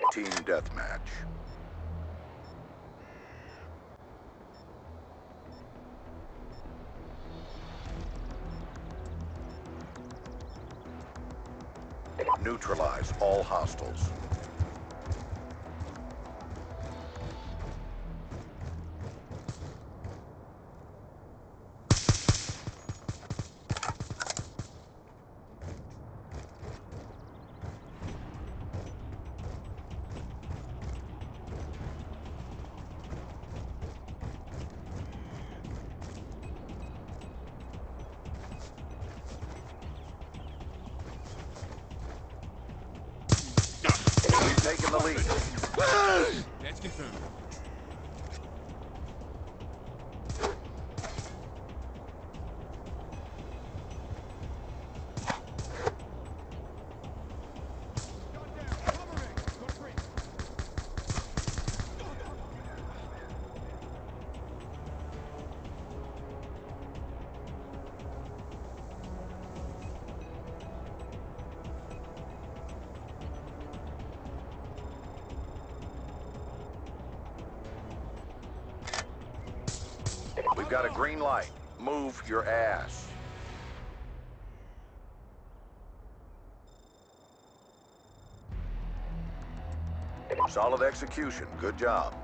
Team deathmatch. Neutralize all hostiles. We've taken the lead. That's confirmed. We've got a green light. Move your ass. Solid execution. Good job.